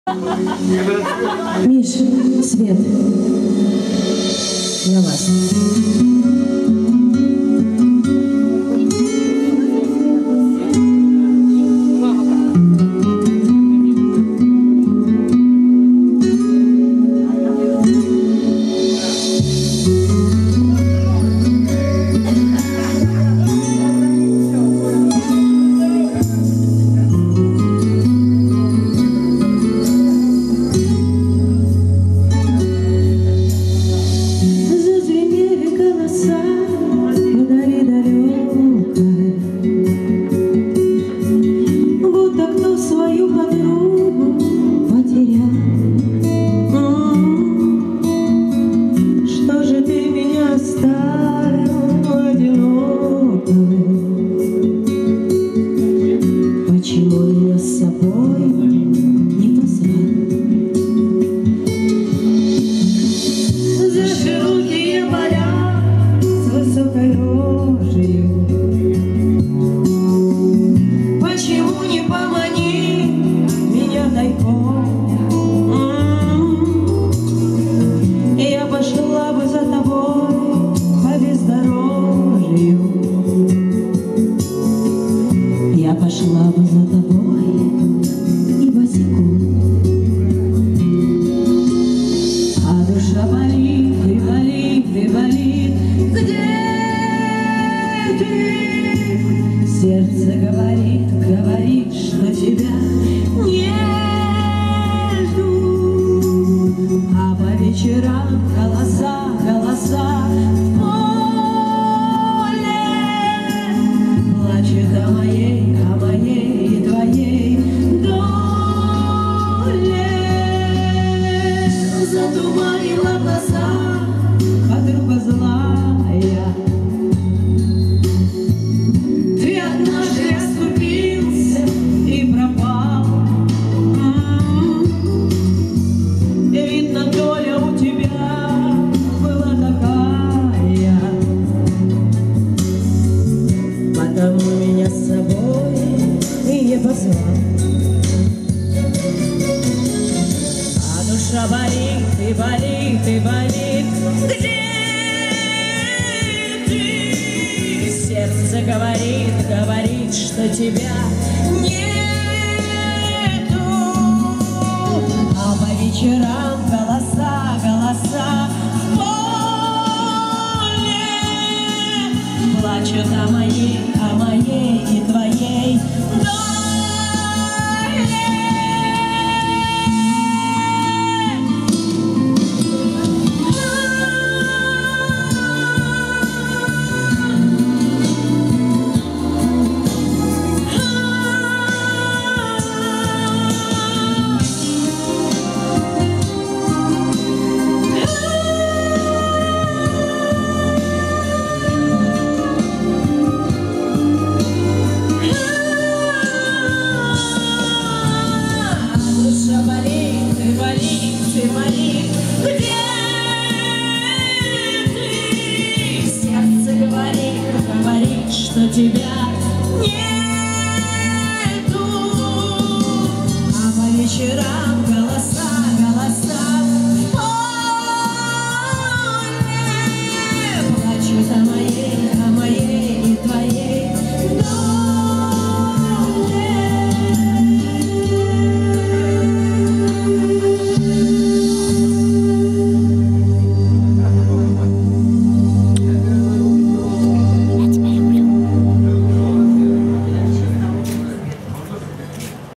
Миш, Свет, я вас. Сердце говорит, что тебя не жду, а по вечерам голоса в поле плачет о моей и твоей доле. Затуманила глаза подруга злая. Меня с собой и не позвал, а душа болит и болит и болит. Где ты? Сердце говорит, что тебя не